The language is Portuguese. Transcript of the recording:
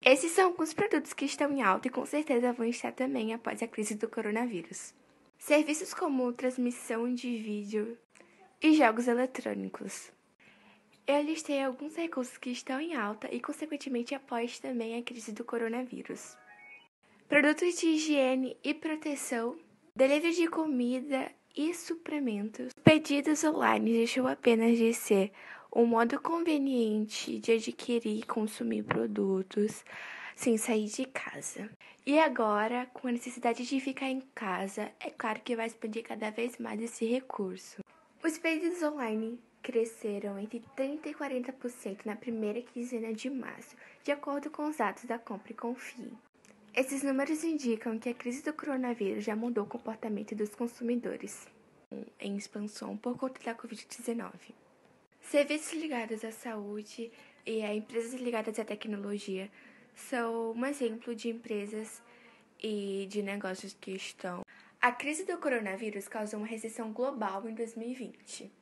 Esses são alguns produtos que estão em alta e com certeza vão estar também após a crise do coronavírus. Serviços como transmissão de vídeo e jogos eletrônicos. Eu listei alguns recursos que estão em alta e, consequentemente, após também a crise do coronavírus. Produtos de higiene e proteção, delivery de comida e suplementos. Pedidos online deixou apenas de ser um modo conveniente de adquirir e consumir produtos sem sair de casa. E agora, com a necessidade de ficar em casa, é claro que vai expandir cada vez mais esse recurso. Os pedidos online cresceram entre 30% e 40% na primeira quinzena de março, de acordo com os dados da Compre e Confie. Esses números indicam que a crise do coronavírus já mudou o comportamento dos consumidores em expansão por conta da Covid-19. Serviços ligados à saúde e a empresas ligadas à tecnologia são um exemplo de empresas e de negócios que estão. A crise do coronavírus causou uma recessão global em 2020.